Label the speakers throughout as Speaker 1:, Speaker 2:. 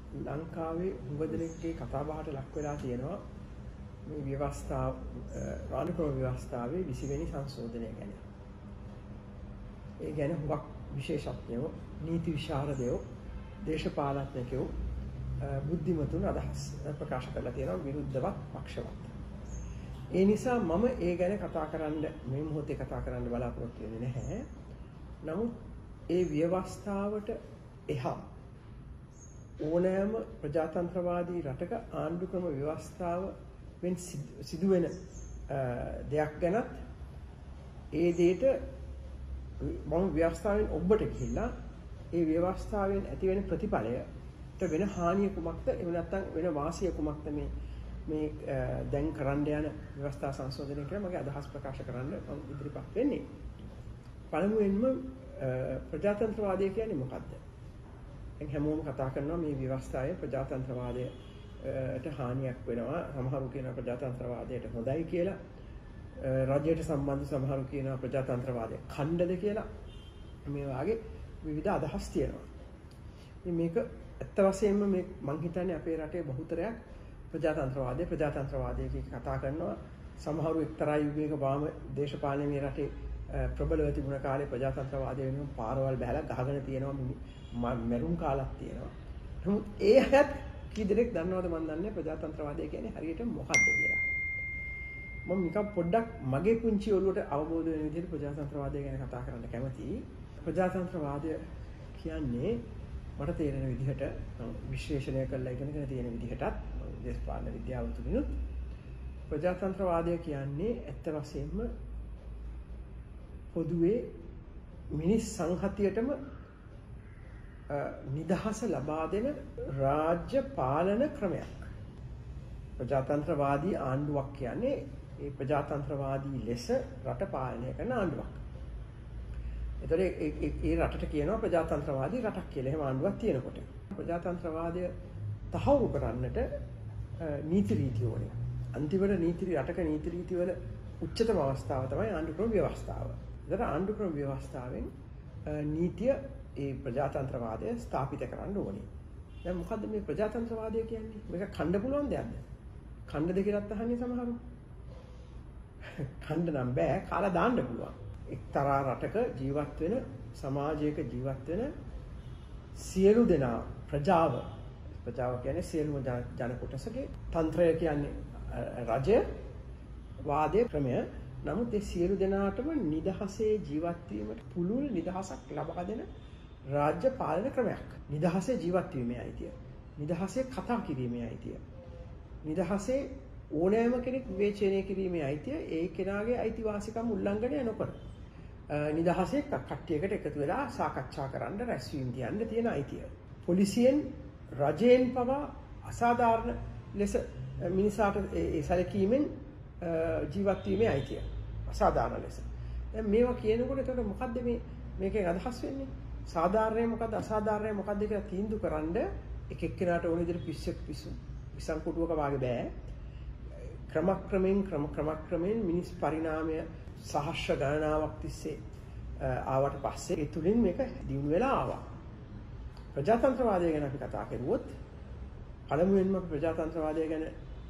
Speaker 1: ලංකාවේ උගදෙනෙක්ගේ කතා බහට ලක් වෙලා තියෙනවා මේ ව්‍යවස්ථාව රාජකාරී ව්‍යවස්ථාවේ 20 වෙනි සංශෝධනය ගැන. ඒ ගැන හුඟක් විශේෂඥයෝ, නීති විශාරදයෝ, දේශපාලඥයෝ, බුද්ධිමතුන් අදහස් ප්‍රකාශ කරලා තියෙනවා විරුද්ධවත් පක්ෂවත්. ඒ නිසා මම ඒ ගැන කතා කරන්න මේ මොහොතේ කතා කරන්න බලාපොරොත්තු වෙන්නේ නැහැ. නමුත් ඒ ව්‍යවස්ථාවට එහා ඕනෑම ප්‍රජාතන්ත්‍රවාදී රටක ආණ්ඩු ක්‍රම ව්‍යවස්ථාවෙන් සිදුවෙන දෙයක් ගැනත් ඒ දෙයට මම ව්‍යවස්ථාවෙන් ඔබට ගිහිල්ලා ඒ ව්‍යවස්ථාවෙන් ඇති වෙන ප්‍රතිඵලයට වෙන හානිය කුමක්ද එහෙම නැත්නම් වෙන වාසිය කුමක්ද මේ දැන් කරන්න යන ව්‍යවස්ථා සංශෝධනය කියලා මගේ අදහස් ප්‍රකාශ කරන්න මම ඉදිරිපත් වෙන්නේ. පළමුවෙන්ම ප්‍රජාතන්ත්‍රවාදය කියන්නේ මොකක්ද? දැන් හැමෝම කතා කරනවා මේ ව්‍යවස්ථාවේ ප්‍රජාතන්ත්‍රවාදයට හානියක් වෙනවා. සමහරු කියනවා ප්‍රජාතන්ත්‍රවාදයට හොඳයි කියලා. රජයට සම්බන්ධ සමහරු කියනවා ප්‍රජාතන්ත්‍රවාදය ඛණ්ඩද කියලා. මේ වාගේ විවිධ අදහස් තියෙනවා. මේක ඇත්ත වශයෙන්ම මේ මං හිතන්නේ අපේ රටේ බහුතරයක් ප්‍රජාතන්ත්‍රවාදය කතා කරනවා. සමහරු එක්තරා යුගයක වාම දේශපාලනය මේ රටේ ප්‍රබලව තිබුණ කාලේ ප්‍රජාතන්ත්‍රවාදය වෙනුවෙන් පාරවල් බහලා ගහගෙන තියෙනවා, මැරුම් කාලක් තියෙනවා. නමුත් ඒ හැත් කී දෙනෙක් දන්නවද මන් දන්නේ ප්‍රජාතන්ත්‍රවාදය කියන්නේ හරියට මොකක්ද කියලා. මම නිකන් පොඩ්ඩක් මගේ පුංචි ඔළුවට අවබෝධ වෙන විදිහට ප්‍රජාතන්ත්‍රවාදය ගැන කතා කරන්න කැමතියි. ප්‍රජාතන්ත්‍රවාදය කියන්නේ මට තේරෙන විදිහට විශ්ලේෂණය කරලා ඉගෙනගෙන තියෙන විදිහටත් දේශපාලන විද්‍යාව තුලිනුත් ප්‍රජාතන්ත්‍රවාදය කියන්නේ ඇත්ත වශයෙන්ම පොදුවේ මිනිස් සංහතියටම නිදහස ලබා දෙන රාජ්‍ය පාලන ක්‍රමයක්. ප්‍රජාතන්ත්‍රවාදී ආණ්ඩුවක් කියන්නේ ඒ ප්‍රජාතන්ත්‍රවාදී ලෙස රට පාලනය කරන ආණ්ඩුවක්. ඒතර ඒ රටට කියනවා ප්‍රජාතන්ත්‍රවාදී රටක් කියලා. එහෙම ආණ්ඩුවක් තියෙනකොට ප්‍රජාතන්ත්‍රවාදය තහවුරු කරන්නට නීති රීති ඕනේ. අන්තිමට රටක නීති රීති වල උච්චතම අවස්ථාව තමයි ආණ්ඩු ක්‍රම ව්‍යවස්ථාව. ඒතර ආණ්ඩු ක්‍රම ව්‍යවස්ථාවෙන් නීතිය ඒ ප්‍රජාතන්ත්‍රවාදය ස්ථාපිත කරන්න ඕනේ. දැන් මොකද්ද මේ ප්‍රජාතන්ත්‍රවාදය කියන්නේ? මේක ඛණ්ඩ පුළුවන් දෙයක්ද? ඛණ්ඩ දෙකකට අහන්නේ සමහරු. ඛණ්ඩ නම් බෑ, කාලා දාන්න පුළුවන්. එක්තරා රටක ජීවත් වෙන සමාජයක ජීවත් වෙන සියලු දෙනා ප්‍රජාව කියන්නේ සියලුම ජන කොටසගේ තන්ත්‍රය කියන්නේ රජය වාදයේ ක්‍රමය. නමුත් ඒ සියලු දෙනාටම නිදහසේ ජීවත් වීමට පුළුල් නිදහසක් ලබා දෙන රාජ්‍ය පාලන ක්‍රමයක්. නිදහසේ ජීවත් වීමේ අයිතිය, නිදහසේ කතා කිරීමේ අයිතිය, නිදහසේ ඕනෑම කෙනෙක් විවේචනය කිරීමේ අයිතිය, ඒ කෙනාගේ අයිතිවාසිකම් උල්ලංඝනය නොකර නිදහසේ කට්ටියකට එකතු වෙලා සාකච්ඡා කරන්න, රැස්වීම් තියන්න තියෙන අයිතිය. පොලිසියෙන් රජයෙන් පවා අසාධාරණ ලෙස මිනිසාට ඒ සැලකීමෙන් ජීවත් වීමේ අයිතිය අසාධාරණ ලෙස. දැන් මේවා කියනකොට එතකොට මොකද්ද මේකෙන් අදහස් වෙන්නේ? සාධාරණය මොකද්ද අසාධාරණය මොකද්ද කියලා තීන්දුව කරන්න එක එක්කෙනාට ඕන විදිහට පිස්සන් කුඩුවක වාගේ බෑ. ක්‍රමක්‍රමයෙන් මිනිස් පරිණාමය සහස්‍ර ගණනාවක් තිස්සේ ආවට පස්සේ ඒ තුලින් මේක දියුණු වෙලා ආවා. ප්‍රජාතන්ත්‍රවාදය ගැන අපි කතා කරුවොත් පළමුවෙන්ම ප්‍රජාතන්ත්‍රවාදය ගැන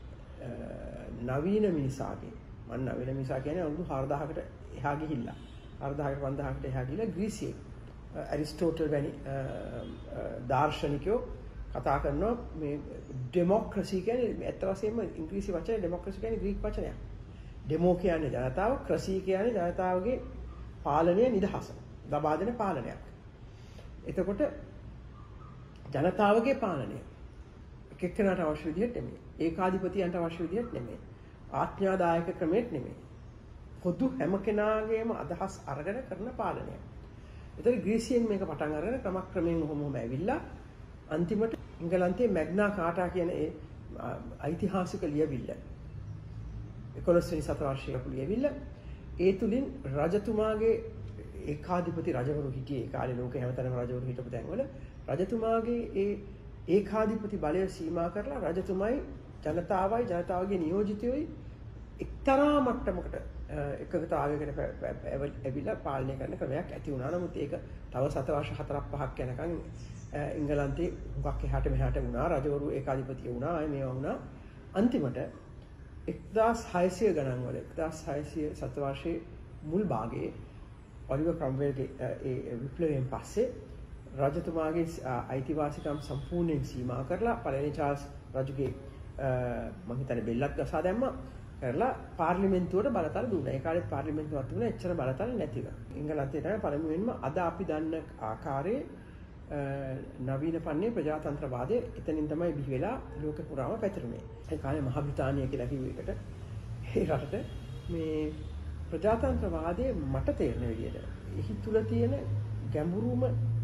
Speaker 1: නවීන මිනිසාගේ නවීන මිනිසා කියන්නේ අවුරුදු 4000කට එහා ගිහිල්ලා 4000කට 5000කට එහා ගිහිල්ලා ග්‍රීසියේ ඇරිස්ටෝටල් වැනි දාර්ශනිකයෝ කතා කරනවා මේ ඩෙමොක්‍රසි කියන්නේ ඇත්ත වශයෙන්ම ඉංග්‍රීසි වචනේ ඩෙමොක්‍රසි කියන්නේ ග්‍රීක වචනයක්. ඩෙමෝ කියන්නේ ජනතාව, ක්‍රසි කියන්නේ ජනතාවගේ පාලනය, නිදහස ලබා දෙන පාලනයක්. එතකොට ජනතාවගේ පාලනය එක්කෙනාට අවශ්‍ය විදිහට නෙමෙයි. ඒකාධිපතියන්ට අවශ්‍ය විදිහට නෙමෙයි. ආඥාදායක ක්‍රමයක් නෙමෙයි. පොදු හැම කෙනාගේම අදහස් අරගෙන කරන පාලනය. ඒතර ග්‍රීසියෙන් මේක පටන් අරගෙන ක්‍රමක්‍රමයෙන් ඔහොම ඇවිල්ලා අන්තිමට ඉංගලන්තයේ මැග්නා කාටා කියන ඒ ඓතිහාසික ලියවිල්ල 11 වෙනි සතවර්ෂයක ලියවිල්ල ඒ තුලින් රජතුමාගේ ඒකාධිපති රජවරු හිටියේ ඒ කාලේ ලෝකේ හැමතැනම රජවරු හිටපු තැන්වල රජතුමාගේ ඒ ඒකාධිපති බලය සීමා කරලා රජතුමයි ජනතාවගේ නියෝජිතයෝයි එක්තරා මට්ටමකට එකගතාවයකට ඇවිල්ලා පාලනය කරන ක්‍රමයක් ඇති වුණා. නමුත් ඒක තව සත වර්ෂ 4-5ක් යනකම් එංගලන්තේ හුඟක් එහාට මෙහාට වුණා. රජවරු ඒකාධිපතිය වුණා. අය මේවා වුණා. අන්තිමට 1600 ගණන් වල 1600 සතවර්ෂයේ මුල් භාගයේ ඔලිවර් ක්‍රම්වෙල්ගේ ඒ විප්ලවයෙන් පස්සේ රජතුමාගේ අයිතිවාසිකම් සම්පූර්ණයෙන් සීමා කරලා පළවෙනි චාල්ස් රජුගේ මම හිතන්නේ බෙල්ලක් ගසා දැම්මා. කරලා පාර්ලිමේන්තුවට බලතල දුන්නා. ඒ කාලේ පාර්ලිමේන්තුවක් තිබුණා එච්චර බලතල නැතිව. එංගලන්තේ තමයි පළමුවෙන්ම අද අපි දන්න ආකාරයේ නවීන පන්නේ ප්‍රජාතන්ත්‍රවාදය එතනින් තමයි බිහි වෙලා ලෝක පුරාම පැතිරුනේ. ඒ කාලේ මහ බ්‍රිතාන්‍ය කියලා කිව්ව එකට ඒ රටට මේ ප්‍රජාතන්ත්‍රවාදයේ මට තේරෙන විදිහට එහි තුල තියෙන ගැඹුරුම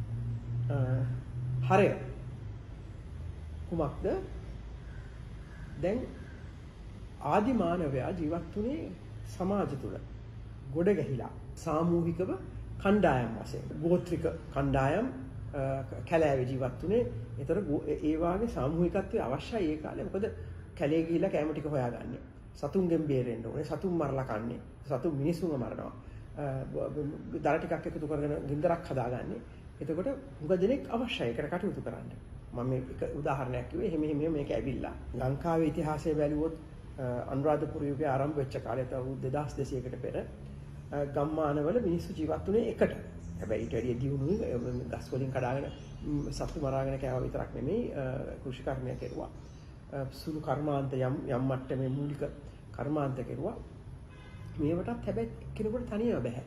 Speaker 1: හරය කුමක්ද? දැන් ආදි මානවයා ජීවත් වුණේ සමාජ තුල ගොඩ ගැහිලා සාමූහිකව කණ්ඩායම් වශයෙන් ගෝත්‍රික කණ්ඩායම් කැලෑවේ ජීවත් වුණේ. ඒතර ඒ වාගේ සාමූහිකත්වය අවශ්‍යයි ඒ කාලේ. මොකද කැලේ ගිහිල්ලා කැම ටික හොයාගන්නේ. සතුන්ගෙන් බේරෙන්න ඕනේ. සතුන් මරලා කන්නේ. සතුන් මිනිසුන්ව මරනවා. දර ටිකක් එකතු කරගෙන ගින්දරක් හදාගන්නේ. එතකොට හුඟ දෙනෙක් අවශ්‍යයි ඒකට කටයුතු කරන්න. මම එක උදාහරණයක් කිව්වේ. එහෙම මේක ඇවිල්ලා ලංකාවේ ඉතිහාසය බැලුවොත් අනුරාධපුර යුගයේ ආරම්භ වෙච්ච කාලේ අවුරුදු 2200කට පෙර ගම්මානවල මිනිස්සු ජීවත් වුණේ එකට. හැබැයි ඊට වැඩිය දියුණුයි ගස් වලින් කඩාගෙන සත්තු මරාගෙන කෑවා විතරක් නෙමෙයි කෘෂි කර්මය කෙරුවා. සුළු කර්මාන්ත යම් මට්ටමේ මූලික කර්මාන්ත කෙරුවා. මේවටත් හැබැයි කෙනෙකුට තනියම බෑ.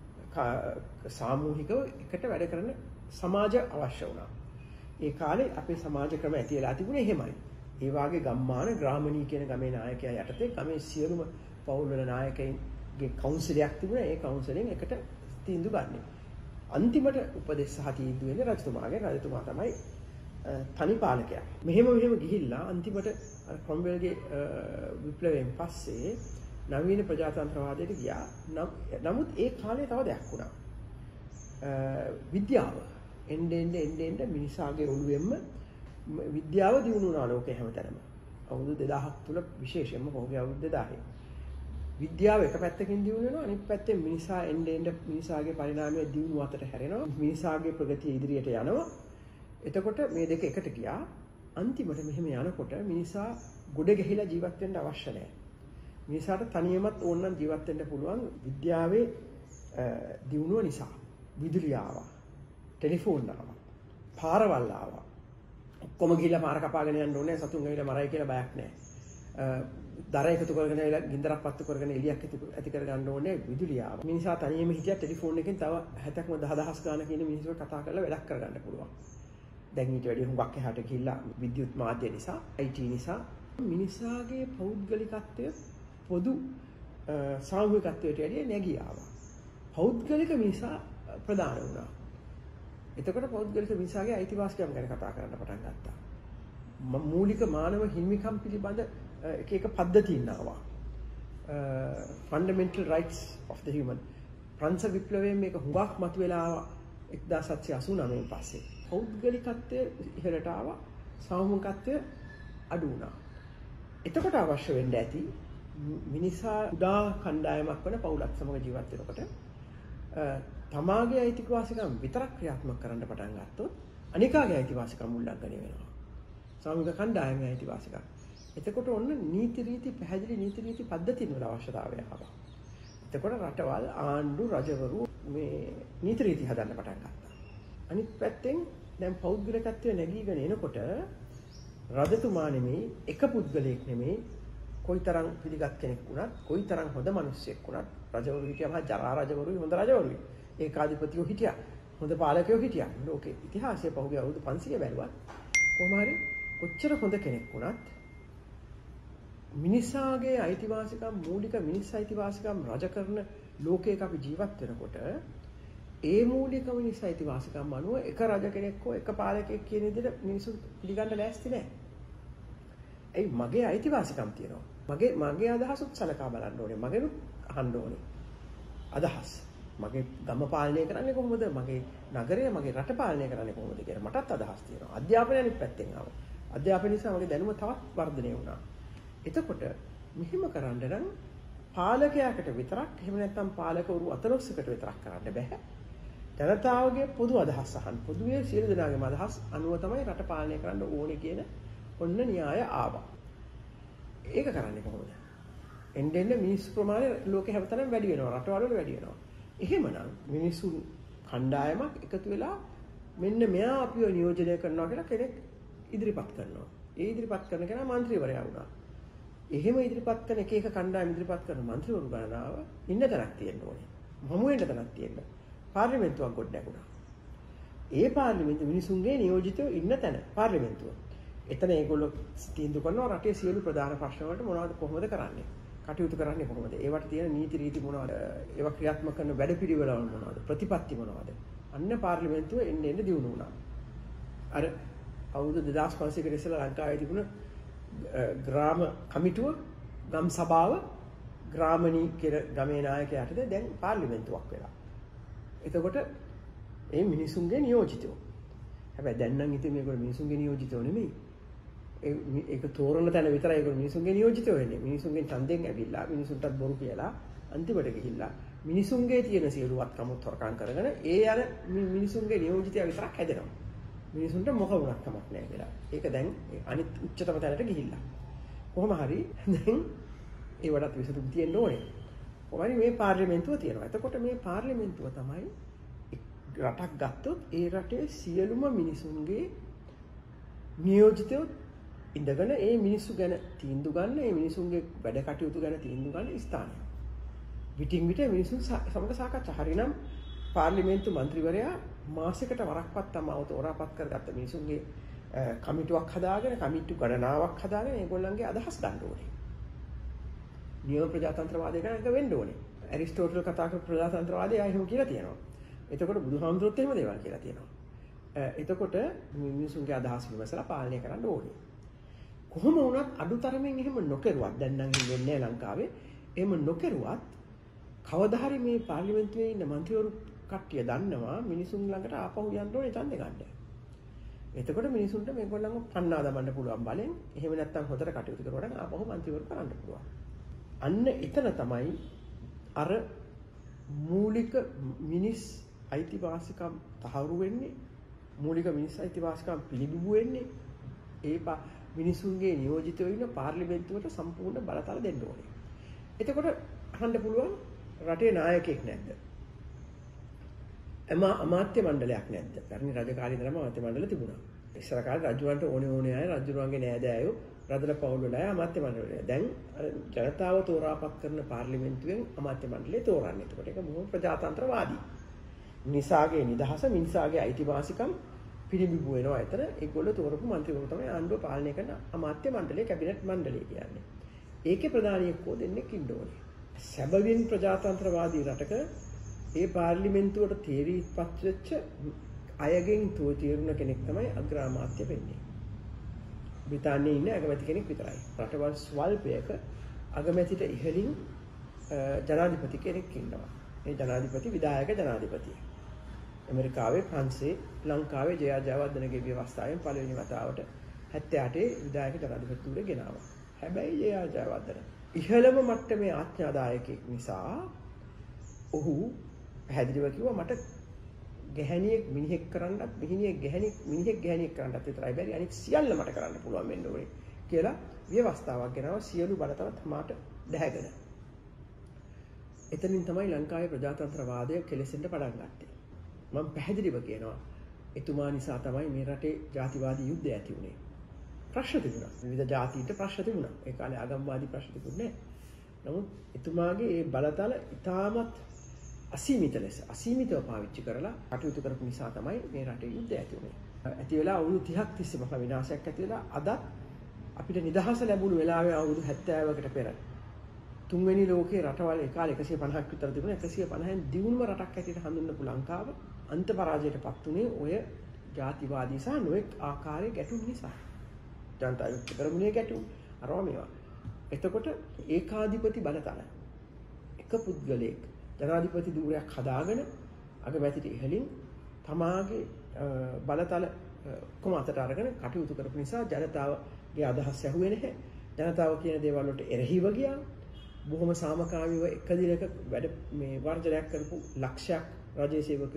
Speaker 1: සාමූහිකව එකට වැඩ කරන සමාජ අවශ්‍ය වුණා. ඒ කාලේ අපේ සමාජ ක්‍රම ඇති වෙලා තිබුණේ එහෙමයි. ඒ වාගේ ගම්මාන ග්‍රාමණී කියන ගමේ නායකයා යටතේ ගමේ සියලුම පවුල් වල නායකයින්ගේ කවුන්සිලයක් තිබුණා. ඒ කවුන්සිලෙන් එකට තීන්දුව ගන්නෙ. අන්තිමට උපදෙස් සහ තීන්දුව වෙන්නේ රජතුමාගේ. රජතුමා තමයි තනි පාලකයා. මෙහෙම ගිහිල්ලා අන්තිමට ක්‍රොම්වෙල්ගේ විප්ලවයෙන් පස්සේ නවීන ප්‍රජාතන්ත්‍රවාදයට ගියා. නමුත් ඒ කාලේ තව දෙයක් වුණා. විද්‍යාව එන්න මිනිසාගේ ඔළුවෙන්ම විද්‍යාව දියුණු වුණා ලෝකේ හැමතැනම. අවුරුදු 2000ක් තුල විශේෂයෙන්ම පහුගිය අවුරුදු 2000. විද්‍යාව එක පැත්තකින් දියුණු වෙනවා අනිත් පැත්තෙන් මිනිසා එන්න මිනිසාගේ පරිණාමය දියුණු අතර හැරෙනවා. මිනිසාගේ ප්‍රගතිය ඉදිරියට යනවා. එතකොට මේ දෙක එකට ගියා. අන්තිමට මෙහෙම යනකොට මිනිසා ගොඩ ගැහිලා ජීවත් වෙන්න අවශ්‍ය නැහැ. මිනිසාට තනියමත් ඕනනම් ජීවත් වෙන්න පුළුවන් විද්‍යාවේ දියුණුව නිසා. විදුලිය ආවා. ටෙලිෆෝන් ආවා. පාරවල් ආවා. ඔක්කොම ගිහිල්ලා පාර කපාගෙන යන්න ඕනේ සතුන් ඇවිල්ලා මරයි කියලා බයක් නැහැ. දර එකතු කරගෙන ඇවිල්ලා ගින්දරක් පත්තු කරගෙන එලියක් ඇති කර ගන්න ඕනේ විදුලිය ආවා. මිනිසා තනියම හිටියා ටෙලිෆෝන් එකෙන් තව 70ක්ම 10000 ගානක් කියන මිනිස්සුන්ට කතා කරලා වැඩක් කරගන්න පුළුවන්. දැන් ඊට වැඩිය හුඟක් එහාට ගිහිල්ලා විද්‍යුත් මාධ්‍ය නිසා IT නිසා මිනිසාගේ පෞද්ගලිකත්වය පොදු සාමූහිකත්වයට වැඩිය නැගී ආවා. පෞද්ගලික මිනිසා ප්‍රධාන වුණා. එතකොට පෞද්ගලික මිනිසාගේ අයිතිවාසිකම් ගැන කතා කරන්න පටන් ගත්තා. මූලික මානව හිමිකම් පිළිබඳ එක පද්ධතීන් ආවා. fundamental rights of the human. ප්‍රංශ විප්ලවයෙන් මේක හුඟක් මතුවලා ආවා 1789 පස්සේ. පෞද්ගලිකත්වය ඉහළට ආවා. සාමූහිකත්වය අඩු වුණා. එතකොට අවශ්‍ය වෙන්න ඇති මිනිසා උදා කණ්ඩායමක් වන පවුලක් සමග ජීවත් වෙනකොට තමාගේ අයිතිවාසිකම් විතරක් ක්‍රියාත්මක කරන්න පටන් ගත්තොත් අනිකාගේ අයිතිවාසිකම් උල්ලංඝනය වෙනවා. සාමූහික කණ්ඩායමේ අයිතිවාසිකම්. එතකොට ඔන්න නීති රීති පැහැදිලි නීති රීති පද්ධතින් වල අවශ්‍යතාවය ආවා. එතකොට රටවල් ආණ්ඩු රජවරු මේ නීති රීති හදන්න පටන් ගත්තා. අනිත් පැත්තෙන් දැන් පෞද්ගලිකත්වය නැගීගෙන එනකොට රජතුමා නෙමෙයි එක පුද්ගලයෙක් නෙමෙයි කොයිතරම් පිළිගත් කෙනෙක් වුණත් කොයිතරම් හොඳ මිනිස්සෙක් වුණත් රජවරු හිටියම ජරා රජවරුයි හොඳ රජවරුයි ඒකාධිපතියෝ හිටියා හොඳ පාලකයෝ හිටියා ලෝකේ ඉතිහාසයේ පහුගිය අවුරුදු 500 බැලුවත් කොහොම හරි කොච්චර හොඳ කෙනෙක් වුණත් මිනිසාගේ අයිතිවාසිකම් මූලික මිනිස් අයිතිවාසිකම් රජ කරන ලෝකයක අපි ජීවත් වෙනකොට ඒ මූලික මිනිස් අයිතිවාසිකම් අනුව එක රජ කෙනෙක් හෝ එක පාලකයෙක් කියන විදිහට මිනිස්සු පිළිගන්න ලෑස්ති නැහැ. ඒ මගේ අයිතිවාසිකම් තියෙනවා. මගේ අදහසුත් සලකා බලන්න ඕනේ. මගේනුත් අහන්න ඕනේ. අදහස්. මගේ ගම පාලනය කරන්නේ කොහොමද? මගේ නගරය මගේ රට පාලනය කරන්නේ කොහොමද කියලා මටත් අදහස් තියෙනවා. අධ්‍යාපනය අනිත් පැත්තෙන් ආවා. අධ්‍යාපනය නිසා මගේ දැනුම තවත් වර්ධනය වුණා. එතකොට මෙහෙම කරන්න නම් පාලකයාකට විතරක් එහෙම නැත්නම් පාලකවරු අතලොස්සකට විතරක් කරන්න බෑ. ජනතාවගේ පොදු අදහස් අහන්න. පොදුවේ සියලු දෙනාගේම අදහස් අනුව තමයි රට පාලනය කරන්න ඕනේ කියන ඔන්න න්‍යාය ආවා. ඒක කරන්නේ කොහොමද? එන්න මිනිස්සු ප්‍රමාණය ලෝකේ හැමතැනම වැඩි වෙනවා. රටවල වැඩි වෙනවා. එහෙමනම් මිනිස්සු කණ්ඩායමක් එකතු වෙලා මෙන්න මෙයා අපිව නියෝජනය කරනවා කියලා කෙනෙක් ඉදිරිපත් කරනවා. ඒ ඉදිරිපත් කරන කෙනා മന്ത്രിවරයා වුණා. එහෙම ඉදිරිපත් කරන එක කණ්ඩායම ඉදිරිපත් කරන മന്ത്രിවරු ගණනාව ඉන්න තැනක් තියෙන්න ඕනේ. හමු වෙන්න තැනක් තියෙන්න. පාර්ලිමේන්තුවක් ගොඩ නැගුණා. ඒ පාර්ලිමේන්තුව මිනිසුන්ගේ නියෝජිතව ඉන්න තැන පාර්ලිමේන්තුව. එතන ඒගොල්ලෝ තීන්දුව කරනවා රටේ සියලු ප්‍රධාන ප්‍රශ්න වලට මොනවද කොහොමද කරන්නේ? කටයුතු කරන්නේ කොහොමද? ඒවට තියෙන නීති රීති මොනවද? ඒවා ක්‍රියාත්මක කරන වැඩපිළිවෙළ මොනවද? ප්‍රතිපත්ති මොනවද? අන්න පාර්ලිමේන්තුව එන්න දියුණු වුණා. අර අවුරුදු 2500 කට ඉස්සෙල්ලා ලංකාවේ තිබුණ ග්‍රාම කමිටුව, ගම් සභාව, ග්‍රාමණී කියලා ගමේ නායකයාටද දැන් පාර්ලිමේන්තුවක් වෙලා. එතකොට මේ මිනිසුන්ගේ නියෝජිතයෝ. හැබැයි දැන් නම් ඉතින් මේගොල්ලෝ මිනිසුන්ගේ නියෝජිතයෝ නෙමෙයි. ඒක තෝරන තැන විතරයි ඒගොල්ලෝ මිනිසුන්ගේ නියෝජිතයෝ වෙන්නේ. මිනිසුන්ගෙන් ඡන්දයෙන් ඇවිල්ලා මිනිසුන්ටත් බොරු කියලා අන්තිමට ගිහිල්ලා මිනිසුන්ගේ තියෙන සියලු වත්කමුත් හොරකම් කරගෙන ඒ යන මිනිසුන්ගේ නියෝජිතයා විතරක් හැදෙනවා. මිනිසුන්ට මොක වුණක් කමක් නැහැ කියලා. ඒක දැන් අනිත් උච්චතම තැනට ගිහිල්ලා. කොහොම හරි දැන් ඒ වඩාත් විසඳුම් තියෙන්න ඕනේ. කොහොමද මේ පාර්ලිමේන්තුව තියෙනවා. එතකොට මේ පාර්ලිමේන්තුව තමයි රටක් ගත්තොත් ඒ රටේ සියලුම මිනිසුන්ගේ නියෝජිතයෝ ඉඳගෙන ඒ මිනිස්සු ගැන තීන්දුව ගන්න, ඒ මිනිසුන්ගේ වැඩ කටයුතු ගැන තීන්දුව ගන්න ස්ථානය. විටින් විට මිනිසුන් සමග සාකච්ඡා හරිනම් පාර්ලිමේන්තු මන්ත්‍රීවරයා මාසයකට වරක්වත් තමව තෝරාපත් කරගත්ත මිනිසුන්ගේ කමිටුවක් හදාගෙන කමිටු ගණනාවක් හදාගෙන ඒගොල්ලන්ගේ අදහස් ගන්න ඕනේ. නියම ප්‍රජාතන්ත්‍රවාදය ගැන එක වෙන්න ඕනේ. ඇරිස්ටෝටල් කතා කරපු ප්‍රජාතන්ත්‍රවාදය එහෙම කියලා තියෙනවා. එතකොට බුදුහාමුදුරුවෝත් එහෙම දේවල් කියලා තියෙනවා. එතකොට මිනිසුන්ගේ අදහස් විමසලා පාලනය කරන්න ඕනේ. කොහොම වුණත් අඩුතරමින් එහෙම නොකරුවත් දැන් නම් වෙන්නේ ලංකාවේ. එහෙම නොකරුවත් කවදා හරි මේ පාර්ලිමේන්තුවේ ඉන්න മന്ത്രിවරු කට්ටිය දන්නවා මිනිසුන් ළඟට ආපහු යන්න ඕනේ ඡන්දෙ ගන්න. එතකොට මිනිසුන්ට මේගොල්ලන්ව පන්නා දමන්න පුළුවන් බලෙන්. එහෙම නැත්නම් හොඳට කටයුතු කරුවා නම් ආපහු മന്ത്രിවරු කරන්න පුළුවන්. අන්න එතන තමයි අර මූලික මිනිස් අයිතිවාසිකම් තහවුරු වෙන්නේ. මූලික මිනිස් අයිතිවාසිකම් පිළිබිඹු වෙන්නේ. ඒ මිනිසුන්ගේ නියෝජිතව ඉන්න පාර්ලිමේන්තුවට සම්පූර්ණ බලතල දෙන්න ඕනේ. එතකොට අහන්න පුළුවන් රටේ නායකයෙක් නැද්ද? අමාත්‍ය මණ්ඩලයක් නැද්ද? පැරණි රජකාලේ ඉඳලම අමාත්‍ය මණ්ඩල තිබුණා. ඉස්සර කාලේ රජුන්ට ඕනේ අය රජුරුවන්ගේ නෑදෑයෝ රදල පවුල් වල අය අමාත්‍ය මණ්ඩලය. දැන් ජනතාව තෝරාපත් කරන පාර්ලිමේන්තුවෙන් අමාත්‍ය මණ්ඩලය තෝරන්නේ. එතකොට ඒක බොහොම ප්‍රජාතන්ත්‍රවාදී. මිනිසාගේ නිදහස, මිනිසාගේ අයිතිවාසිකම් පිළිබිඹු වෙනවා. එතන ඒගොල්ලෝ තෝරපු മന്ത്രിවරු තමයි ආණ්ඩුව පාලනය කරන අමාත්‍ය මණ්ඩලය, කැබිනට් මණ්ඩලය කියන්නේ. ඒකේ ප්‍රධානියෙක්ව දෙන්නෙක් ඉන්න ඕනේ. සැබවින් ප්‍රජාතන්ත්‍රවාදී රටක ඒ පාර්ලිමේන්තුවට තීරීපත් වෙච්ච අයගෙන් තීරුණ කෙනෙක් තමයි අග්‍රාමාත්‍ය වෙන්නේ. බ්‍රිතාන්‍යයේ ඉන්න අගමැති කෙනෙක් විතරයි. රටවල් ස්වල්පයක අගමැතිට ඉහළින් ජනාධිපති කෙනෙක් ඉන්නවා. ඒ ජනාධිපති විධායක ජනාධිපතිය. ඇමරිකාවේ ප්‍රංශේ ලංකාවේ ජයජයවර්ධනගේ ව්‍යවස්ථාවෙන් පළවෙනි වතාවට 78 විධායක ජනාධිපතිතුමා ගෙනාවා. හැබැයි ජයජයවර්ධන ඉහළම මට්ටමේ ආඥාදායකයෙක් නිසා ඔහු පැහැදිලිව කිව්වා මට ගැහණියෙක් මිනිහෙක් කරන්නත් මිනිහෙක් ගැහණියෙක් කරන්නත් විතරයි බැරි අනිත් සියල්ල මට කරන්න පුළුවන් වෙන්න ඕනේ කියලා ව්‍යවස්ථාවක් ගෙනාවා සියලු බලතල තමාට දැහැගෙන. එතනින් තමයි ලංකාවේ ප්‍රජාතන්ත්‍රවාදය කෙලෙසෙන්න පටන් ගත්තේ. මම පැහැදිලිව කියනවා එතුමා නිසා තමයි මේ රටේ ජාතිවාදී යුද්ධය ඇති වුණේ. ප්‍රශ්න තිබුණා. විවිධ ජාතීන්ට ප්‍රශ්න තිබුණා. ඒ කාලේ ආගම්වාදී ප්‍රශ්න තිබුණේ නැහැ. නමුත් එතුමාගේ ඒ බලතල ඉතාමත් අසීමිතව පාවිච්චි කරලා කටයුතු කරපු නිසා තමයි මේ රටේ යුද්ධය ඇති වුණේ. ඇති වෙලා අවුරුදු 30ක් තිස්සේ මහා විනාශයක් ඇති වෙලා අද අපිට නිදහස ලැබුණු වෙලාවේ අවුරුදු 70කට පෙර තුන්වෙනි ලෝකයේ රටවල් ඒ කාලේ 150ක් විතර තිබුණා. 150න් දියුණුව රටක් හැටියට හඳුන්වපු ලංකාව අන්ත පරාජයටපත් උනේ ඔය ජාතිවාදී සහ නොඑක් ආකාරයේ ගැටුම් නිසා. ජනතා විමුක්ති පෙරමුණේ ගැටුම් අරවා මේවා. එතකොට ඒකාධිපති බලතල එක පුද්ගලයෙක් ජනාධිපති ධූරයක් හදාගෙන අගමැතිට ඉහළින් තමාගේ බලතල කොම අතට අරගෙන කටයුතු කරපු නිසා ජනතාවගේ අදහස් ඇහුවේ නැහැ. ජනතාව කියන දේවල් වලට එරෙහිව ගියා. බොහොම සාමකාමීව එක දිනක වැඩ මේ වර්ජනයක් කරපු ලක්ෂයක් රජයේ සේවකයෝ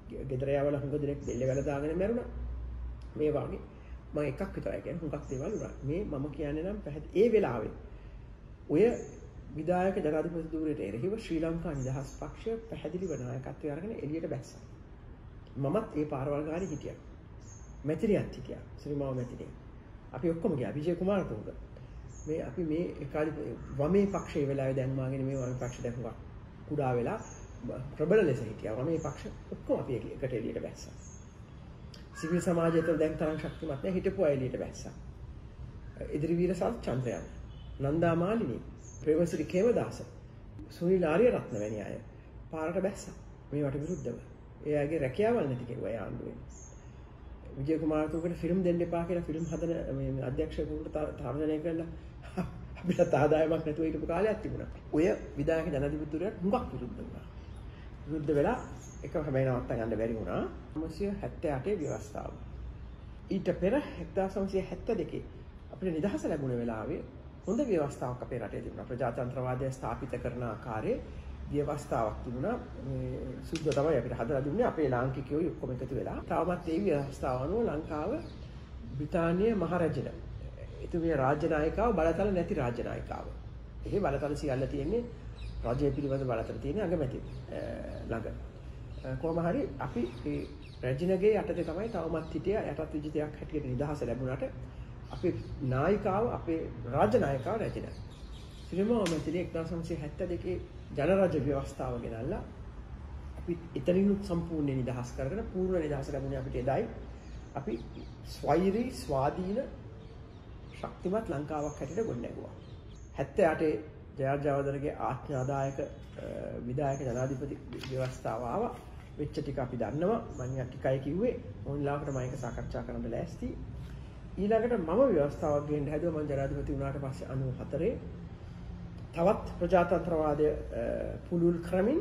Speaker 1: ගෙදර යවලා හුඟ දෙනෙක් දෙල්ල වැල දාගෙන මැරුණා. මේ වගේ මම එකක් විතරයි කියන්නේ හුඟක් දේවල් උනා. මේ මම කියන්නේ නම් ඒ වෙලාවේ ඔය විධායක ජනාධිපති ධූරයට එරෙහිව ශ්‍රී ලංකා නිදහස් පක්ෂය පැහැදිලිව නායකත්වය අරගෙන එළියට බැස්සා. මමත් ඒ පාරවල්ගාරේ හිටියා. මැතිරියත් හිටියා. ශ්‍රීමාව මැතිරිය. අපි ඔක්කොම ගියා. විජය කුමාරතුංග. මේ අපි මේ ඒකාලේ වමේ පක්ෂයේ වෙලාවේ දැන් මාගෙන මේ වමේ පක්ෂ දැක්ුවා. කුඩා වෙලා ප්‍රබල ලෙස හිටියා. වමේ පක්ෂ ඔක්කොම අපි එකට එළියට බැස්සා. සිවිල් සමාජය තුළ දැන් තරම් ශක්තිමත් නැහැ හිටපු අය එළියට බැස්සා. ඉදිරිවීර සල්චන්ද්‍රයන්, නන්දා මාලිනී, ප්‍රේමසිරි කේමදාස, සුනිල් ආරියරත්න වැනි අය පාරට බැස්සා. මේවට විරුද්ධව. ඒ අයගේ රැකියාවල් නැති කෙරුවා ඒ ආණ්ඩුවෙන්. විජය කුමාරතුංගට ෆිල්ම් දෙන්න එපා කියලා ෆිල්ම් හදන මේ අධ්‍යක්ෂකවරුන්ට තර්ජනය කළා. අපිට ආදායමක් නැතුව හිටපු කාලයක් තිබුණා. ඔය විධායක ජනාධිපතිවරයාට හුඟක් විරුද්ධ වුණා. විරුද්ධ වෙලා එක හැබැයි නවත්ත ගන්න බැරි වුණා. 1978 ව්‍යවස්ථාව. ඊට පෙර 1972 අපිට නිදහස ලැබුණ වෙලාවේ හොඳ ව්‍යවස්ථාවක් අපේ රටේ තිබුණා. ප්‍රජාතන්ත්‍රවාදය ස්ථාපිත කරන ආකාරයේ ව්‍යවස්ථාවක් තිබුණා. මේ සුද්ධ තමයි අපිට හදලා දුන්නේ අපේ ලාංකිකයෝ ඔක්කොම එකතු වෙලා. තාමත් ඒ ව්‍යවස්ථාව අනුව ලංකාව බ්‍රිතාන්‍ය මහරජන. එතුමිය රාජ්‍ය නායිකාව බලතල නැති රාජ්‍ය නායිකාව. ඒ බලතල සියල්ල තියෙන්නේ රජය පිළිබඳ බලතල තියෙන්නේ අගමැති ළඟ. කොහොම හරි අපි මේ රජිනගේ යටතේ තමයි තවමත් හිටියා. යටත් විජිතයක් හැටියට නිදහස ලැබුණාට අපේ නායිකාව අපේ රාජ්‍ය නායිකාව රජින. ශ්‍රීමාව මැතිරිය 1972 ජනරජ ව්‍යවස්ථාව ගෙනල්ලා අපි එතනිනුත් සම්පූර්ණ නිදහස් කරගෙන පූර්ණ නිදහස ලැබුණේ අපිට එදායි. අපි ස්වෛරී ස්වාධීන ශක්තිමත් ලංකාවක් හැටියට ගොඩනැගුවා. 78 ජයජාවදරගේ ආඥාදායක විධායක ජනාධිපති ව්‍යවස්ථාව ආවා. වෙච්ච ටික අපි දන්නවා. මම ටිකයි කිව්වේ. ඕන්ලාකට මම ඒක සාකච්ඡා කරන්න ලෑස්ති. ඊළඟට මම ව්‍යවස්ථාවක් ගේන්න හැදුවා. මම ජනාධිපති වුණාට පස්සේ 94 තවත් ප්‍රජාතන්ත්‍රවාදය පුළුල් ක්‍රමින්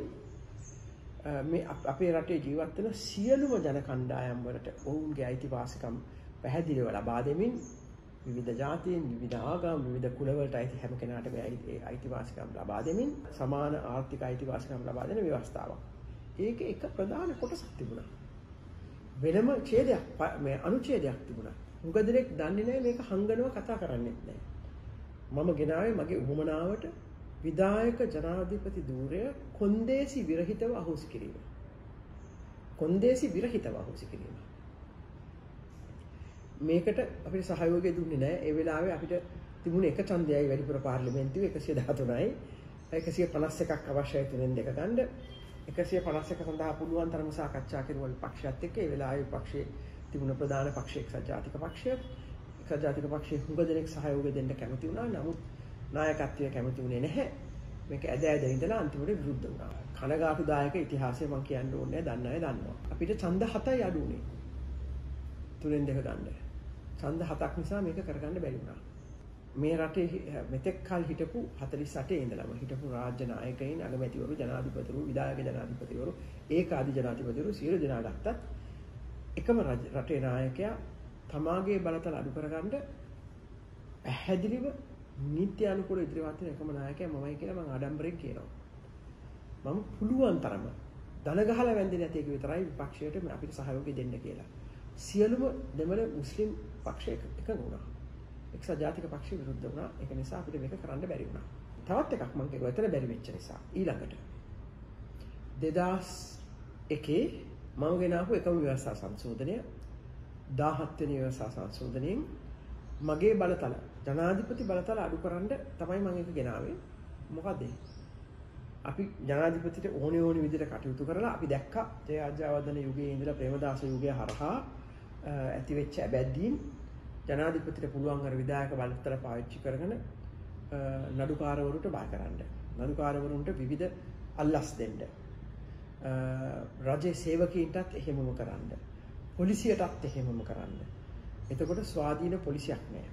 Speaker 1: මේ අපේ රටේ ජීවත් වෙන සියලුම ජන කණ්ඩායම් වලට ඔවුන්ගේ අයිතිවාසිකම් පැහැදිලිව ලබා දෙමින් විවිධ ජාතීන්, විවිධ ආගම්, විවිධ කුල වලට අයිති හැම කෙනාටම ඒ අයිතිවාසිකම් ලබා දෙමින් සමාන ආර්ථික අයිතිවාසිකම් ලබා දෙන ව්‍යවස්ථාවක්. ඒකේ එක ප්‍රධාන කොටසක් තිබුණා. වෙනම ඡේදයක් මේ අනුච්ඡේදයක් තිබුණා. මුග දෙනෙක් දන්නේ නැහැ මේක හංගනවා කතා කරන්නේත් නැහැ. මම ගෙනාවේ මගේ උවමනාවට විධායක ජනාධිපති ධූරය කොන්දේසි විරහිතව අහෝසි කිරීම. කොන්දේසි විරහිතව අහෝසි කිරීම. මේකට අපිට සහයෝගය දුන්නේ නැහැ. ඒ වෙලාවේ අපිට තිබුණේ එක ඡන්දයයි වැඩිපුර පාර්ලිමේන්තුවේ 113යි. 151ක් අවශ්‍යයි තුනෙන් දෙක ගන්න. 151 සඳහා පුළුවන් තරම සාකච්ඡා කෙරුවා විපක්ෂයත් එක්ක. ඒ වෙලාවේ විපක්ෂයේ තිබුණ ප්‍රධාන පක්ෂය එක්සත් ජාතික පක්ෂය. එක්සත් ජාතික පක්ෂයේ හුඟ දෙනෙක් සහයෝගය දෙන්න කැමති වුණා. නමුත් නායකත්වය කැමති වුණේ නැහැ. මේක ඇද ඉඳලා අන්තිමට විරුද්ධ වුණා. කනගාටුදායක ඉතිහාසය මම කියන්න ඕනේ නැහැ. දන්න අය දන්නවා. අපිට ඡන්ද 7යි අඩු වුණේ. තුනෙන් දෙක ගන්න. ඡන්ද 7ක් නිසා මේක කරගන්න බැරි වුණා. මේ රටේ මෙතෙක් කල හිටපු 48 ඉඳලම හිටපු රාජ්‍ය නායකයින්, අගමැතිවරු, ජනාධිපතිවරු, විධායක ජනාධිපතිවරු, ඒකාධි ජනාධිපතිවරු සියලු දෙනා ගත්තත් එකම රටේ නායකයා තමාගේ බලතල අඩු කරගන්න පැහැදිලිව නීති අනුකූල ඉදිරියට වෙන එකම නායකයා මමයි කියලා මම ආඩම්බරෙන් කියනවා. මම පුළුවන් තරම දන ගහලා වැන්දේ නැති එක විතරයි විපක්ෂයට අපිට සහයෝගය දෙන්න කියලා. සියලුම දෙමළ මුස්ලිම් පක්ෂ එකඟ වුණා. එක්සත් ජාතික පක්ෂය විරුද්ධ වුණා. ඒක නිසා අපිට මේක කරන්න බැරි වුණා. තවත් එකක් මම කියනවා එතන බැරි වෙච්ච නිසා. ඊළඟට 2001 මම ගෙනාවු එකම ව්‍යවස්ථා සංශෝධනය 17 වෙනි ව්‍යවස්ථා සංශෝධනයෙන් මගේ බලතල ජනාධිපති බලතල අඩු කරන්න තමයි මම ඒක ගෙනාවේ. මොකද අපි ජනාධිපතිට ඕනේ විදිහට කටයුතු කරලා අපි දැක්කා ජයජාවර්ධන යුගයේ ඉඳලා ප්‍රේමදාස යුගය හරහා ඇති වෙච්ච අබැද්දීන් ජනාධිපතිට පුළුවන් අර විධායක බලතල පාවිච්චි කරගෙන නඩුකාරවරුන්ට බාර කරන්න. නඩුකාරවරුන්ට විවිධ අල්ලස් දෙන්න. රජයේ සේවකීන්ටත් එහෙමම කරන්න. පොලිසියටත් එහෙමම කරන්න. එතකොට ස්වාධීන පොලිසියක් නෑ.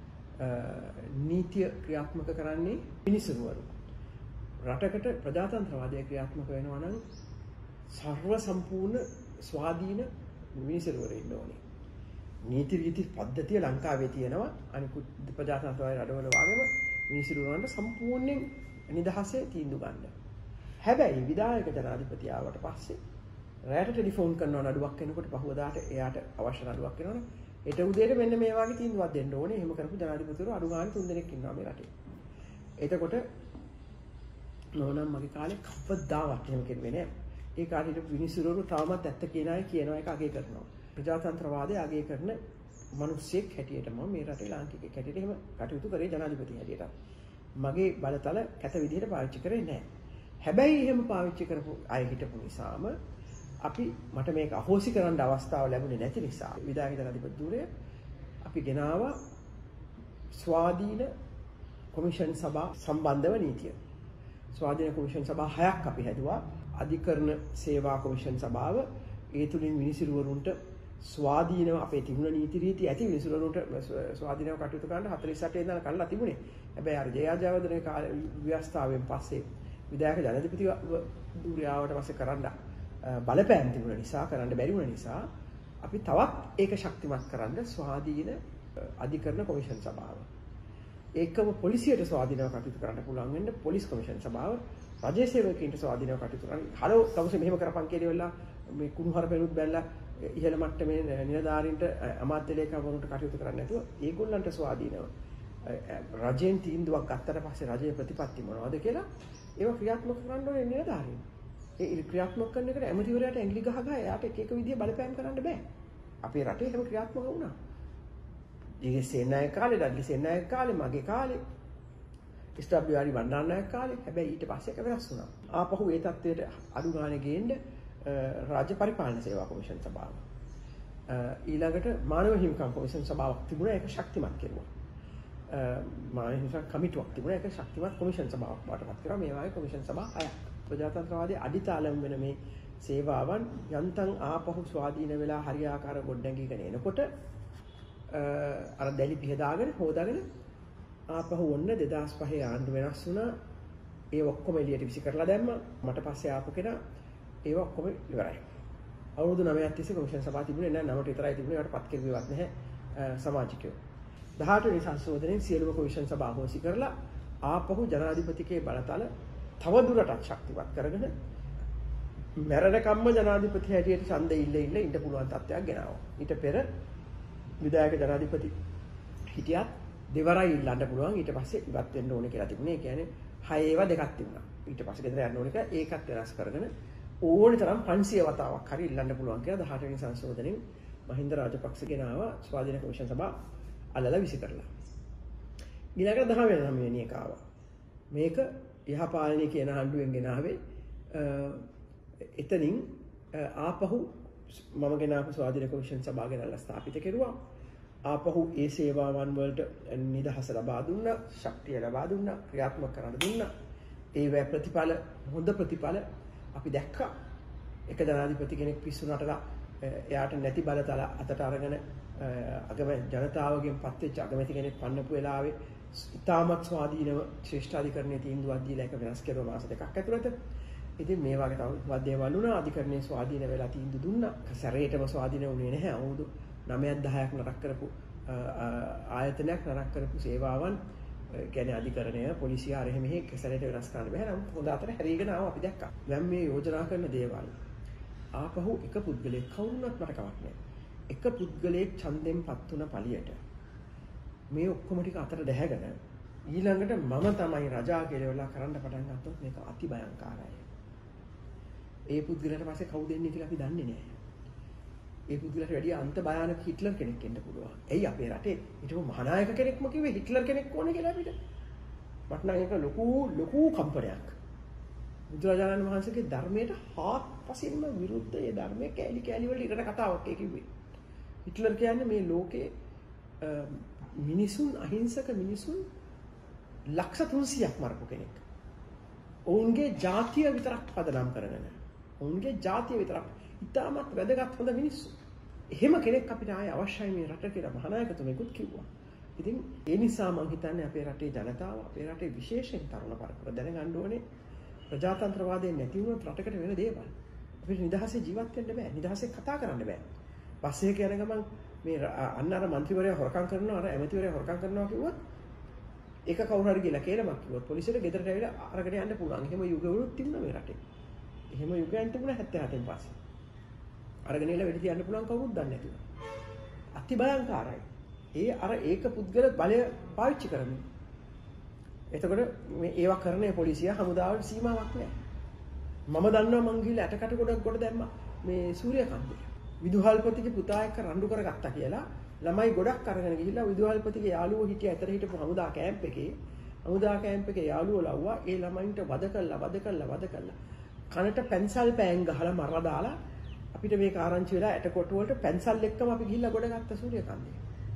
Speaker 1: නීතිය ක්‍රියාත්මක කරන්නේ මිනිසුරුවරු. රටකට ප්‍රජාතන්ත්‍රවාදය ක්‍රියාත්මක වෙනවා නම් සර්ව සම්පූර්ණ ස්වාධීන මිනිසුරුවරු ඉන්න ඕනේ. නීති රීති පද්ධතිය ලංකාවේ තියෙනවා. අනිකුත් ප්‍රජාතන්ත්‍රවාදී රටවල වගේම මිනිසුරුවන්ට සම්පූර්ණයෙන් නිදහසේ තීන්දුව ගන්න. හැබැයි විධායක ජනාධිපති ආවට පස්සේ රැයට ටෙලිෆෝන් කරනවා නඩුවක් එනකොට පහුවදාට එයාට අවශ්‍ය නඩුවක් එනවනේ. ඒට උදේට මෙන්න මේ වගේ තීන්දුවක් දෙන්න ඕනේ. එහෙම කරපු ජනාධිපතිවරු අඩු ගානේ 3 දෙනෙක් ඉන්නවා මේ රටේ. එතකොට නෝනම් මගේ කාලේ කවදාවත් එහෙම කෙරුවේ නෑ. ඒ කාලේ හිටපු මිනිස්සුරු තාමත් ඇත්ත කියන අය කියනවා එක අගය කරනවා. ප්‍රජාතන්ත්‍රවාදය අගය කරන මිනිස්සෙක් හැටියට මම මේ රටේ ලාංකිකයෙක් හැටියට එහෙම කටයුතු කරේ ජනාධිපති හැටියට. මගේ බලතල කැත විදිහට පාවිච්චි කරේ නෑ. හැබැයි එහෙම පාවිච්චි කරපු අය හිටපු නිසාම අපි මට මේක අහෝසි කරන්න අවස්ථාව ලැබුණේ නැති නිසා විධායක ජනාධිපති ධූරය අපි ගෙනාවා ස්වාධීන කොමිෂන් සභා සම්බන්ධව නීතිය. ස්වාධීන කොමිෂන් සභා 6ක් අපි හැදුවා. අධිකරණ සේවා කොමිෂන් සභාව ඒ තුලින් මිනිසිරුවරුන්ට ස්වාධීනව අපේ තිබුණ නීති රීති ඇති මිනිසිරුවරුන්ට ස්වාධීනව කටයුතු කරන්න 48 ඉඳන් කල්ලා තිබුණේ. හැබැයි අර ජයාජයවර්ධන කාලේ ව්‍යවස්ථාවෙන් පස්සේ විධායක ජනාධිපති ධූරයාවට පස්සේ කරන්න බලපෑම් තිබුණ නිසා කරන්න බැරි වුණ නිසා අපි තවත් ඒක ශක්තිමත් කරන්න ස්වාධීන අධිකරණ කොමිෂන් සභාව. ඒකම පොලිසියට ස්වාධීනව කටයුතු කරන්න පුළුවන් වෙන්න පොලිස් කොමිෂන් සභාව රජයේ සේවකයින්ට ස්වාධීනව කටයුතු කරන්න. හලෝ තවසේ මෙහෙම කරපන් කියලා වෙලා මේ කුණුහරුපෙනුත් බැලලා ඉහළ මට්ටමේ නිලධාරීන්ට අමාත්‍ය ලේකම්වරුන්ට කටයුතු කරන්න නැතුව ඒගොල්ලන්ට ස්වාධීනව රජයෙන් තීන්දුවක් ගත්තට පස්සේ රජයේ ප්‍රතිපත්ති මොනවද කියලා ඒව ක්‍රියාත්මක කරන්න ඕනේ නිලධාරීන්. ඒ ක්‍රියාත්මක කරන එකට ඇමතිවරයාට ඇඟිලි ගහ ගහ එයාට එක එක විදිය බලපෑම් කරන්න බෑ. අපේ රටේ එහෙම ක්‍රියාත්මක වුණා. ඊගේ සේනායක කාලේ, ඩඩ්ලි සේනායක කාලේ, මගේ කාලේ, ස්ටබ්ලියු බණ්ඩාරනායක කාලේ. හැබැයි ඊට පස්සේ ඒක වෙනස් වුණා. ආපහු ඒ තත්ත්වයට අඩු ගානේ ගේන්න රාජ්‍ය පරිපාලන සේවා කොමිෂන් සභාව. ඊළඟට මානව හිමිකම් කොමිෂන් සභාවක් තිබුණා. ඒක ශක්තිමත් කෙරුවා. මානව හිමිකම් කමිටුවක් තිබුණා. ඒක ශක්තිමත් කොමිෂන් සභාවක් වටපත් කරා. මේ වගේ කොමිෂන් සභා 6ක්. ප්‍රජාතන්ත්‍රවාදයේ අඩිතාලම් වෙන මේ සේවාවන් යන්තම් ආපහු ස්වාධීන වෙලා හරියාකාර ගොඩනැගීගෙන එනකොට අර දැලි පිහදාගෙන හොදාගෙන ආපහු ඔන්න 2005 ආණ්ඩුව වෙනස් වුණා. ඒ ඔක්කොම එළියට විසි කරලා දැම්මා. මට පස්සේ ආපු කෙනා ඒව ඔක්කොම ඉවරයි. අවුරුදු 9ක් තිස්සේ කොමිෂන් සභාව තිබුණේ නැහැ. 9ට විතරයි තිබුණේ. ඒකට පත් කෙරුවේවත් නැහැ සමාජිකයෝ. 18 වෙනි සංශෝධනයෙන් සියලුම කොමිෂන් සභා හොසි කරලා ආපහු ජනාධිපතිගේ බලතල තව දුරටත් ශක්තිමත් කරගෙන මැරෙනකම්ම ජනාධිපති හැටියට ඡන්දෙ ඉන්න පුළුවන් තත්ත්වයක් ගෙනාවා. ඊට පෙර විධායක ජනාධිපති හිටියත් දෙවරයි ඉල්ලන්න පුළුවන්. ඊට පස්සේ ඉවත් වෙන්න ඕනේ කියලා තිබුණේ. ඒ කියන්නේ 6 ඒවා දෙකක් තිබුණා. ඊට පස්සේ ගෙදර යන්න ඕනේ කියලා ඒකත් වෙනස් කරගෙන ඕනේ තරම් 500 වතාවක් හරි ඉල්ලන්න පුළුවන් කියලා 18 වෙනි සංශෝධනයෙන් මහින්ද රාජපක්ෂ ගෙනාවා ස්වාධීන කොමිෂන් සභාව අල්ලලා විසි කරලා. ඊළඟට 19 වෙනි එක ආවා. මේක යහපාලනය කියන ආණ්ඩුවෙන් ගෙනාවේ එතනින් ආපහු මම ගෙනාපු ස්වාධීන කොමිෂන් සභාව ගෙනල්ලා ස්ථාපිත කෙරුවා. ආපහු ඒ සේවාවන් වලට නිදහස ලබා දුන්නා, ශක්තිය ලබා දුන්නා, ක්‍රියාත්මක කරන්න දුන්නා. ඒ ප්‍රතිඵල හොඳ ප්‍රතිඵල අපි දැක්කා. එක ජනාධිපති කෙනෙක් පිස්සු නටලා එයාට නැති බලතල අතට අරගෙන අගම ජනතාවගෙන් පත් වෙච්ච අගමැති කෙනෙක් පන්නපු වෙලාවේ ඉතාමත් ස්වාධීනව ශ්‍රේෂ්ඨාධිකරණයේ තීන්දුවක් දීලා ඒක වෙනස් කරුවා මාස දෙකක් ඇතුළත. ඉතින් මේ වගේ තවත් දේවල් වුණා. අධිකරණයේ ස්වාධීන වෙලා තීන්දුව දුන්නා. සැරේටම ස්වාධීන වුණේ නැහැ. අවුරුදු 9ක් 10ක් නරක කරපු ආයතනයක් නරක කරපු සේවාවන් කියන්නේ අධිකරණය, පොලිසිය අර එහෙම මෙහෙ සැරේට වෙනස් කරන්න බෑ. නමුත් හොඳ අතර හැරීගෙන ආවා අපි දැක්කා. දැන් මේ යෝජනා කරන දේවල් ආපහු එක පුද්ගලයෙක් කවුරුනත් මට කවක් නැහැ. එක පුද්ගලයෙක් ඡන්දෙන් පත් වුණ පළියට මේ ඔක්කොම ටික අතර දැහැගෙන ඊළඟට මම තමයි රජා කියලා කරන්න පටන් ගත්තොත් මේක අති භයංකාරයි. ඒ පුද්ගලයාට පස්සේ කවුද එන්නේ කියලා අපි දන්නේ නැහැ. ඒ පුද්ගලයාට වැඩිය අන්ත භයානක හිට්ලර් කෙනෙක් එන්න පුළුවන්. එයි අපේ රටේ හිටපු මහානායක කෙනෙක්ම කිව්වේ හිට්ලර් කෙනෙක් ඕනේ කියලා අපිට. මට නම් ඒක ලොකු කම්පනයක්. බුදුරජාණන් වහන්සේගේ ධර්මයට හාත්පසින්ම විරුද්ධ ඒ ධර්මයේ කැලි කැලි වල ඉරට කතාවක් ඒ කිව්වේ. හිට්ලර් කියන්නේ මේ ලෝකේ මිනිසුන් අහිංසක මිනිසුන් ලක්ෂ 300ක් මරපු කෙනෙක්. ඔවුන්ගේ ජාතිය විතරක් පදනම් කරගෙන. ඔවුන්ගේ ජාතිය විතරක් ඉතාමත් වැදගත් හොඳ මිනිස්සු. එහෙම කෙනෙක් අපිට ආයේ අවශ්‍යයි මේ රට කියලා මහානායකතුමෙකුත් කිව්වා. ඉතින් ඒ නිසා මම හිතන්නේ අපේ රටේ ජනතාව, අපේ රටේ විශේෂයෙන් තරුණ පරපුර දැනගන්න ඕනේ ප්‍රජාතන්ත්‍රවාදයෙන් නැති වුණොත් රටකට වෙන දේවල්. අපිට නිදහසේ ජීවත් වෙන්න බෑ. නිදහසේ කතා කරන්න බෑ. පස්සේ කියන ගමන් මේ අන්න අර മന്ത്രിවරයා හොරකම් කරනවා, අර ඇමතිවරයා හොරකම් කරනවා කිව්වොත් ඒක කවුරු හරි ගිහලා කේලමක් කිව්වොත් පොලිසියට ගෙදරට ඇවිල්ලා අරගෙන යන්න පුළුවන්. එහෙම යුගවලුත් තිබුණා මේ රටේ. එහෙම යුගයන් තිබුණා 77න් පස්සේ. අරගෙන ඉල වෙඩි තියන්න පුළුවන් කවුරුත් දන්නේ නැතුව. අති භයංකාරයි. අර ඒක පුද්ගල බලය පාවිච්චි කරමින්. එතකොට මේ ඒවා කරන්නේ පොලිසිය හමුදාවට සීමාවක් නැහැ. මම දන්නවා මං ගිහලා ඇටකට ගොඩක් දැම්මා මේ සූර්යකාන්තේ. විදුහල්පතිගේ පුතා එක්ක රණ්ඩු කරගත්තා කියලා ළමයි ගොඩක් අරගෙන ගිහිල්ලා විදුහල්පතිගේ යාළුවෝ හිටිය ඇතර හිටපු හමුදා කැම්ප් එකේ යාළුවෝ ලව්වා ඒ ළමයින්ට වද කළා කනට පැන්සල් පෑන් ගහලා මරලා දාලා අපිට මේක ආරංචි වෙලා ඇටකොට වලට පැන්සල් එක්කම අපි ගිහිල්ලා ගොඩගත්ත සූර්යකාන්තේ.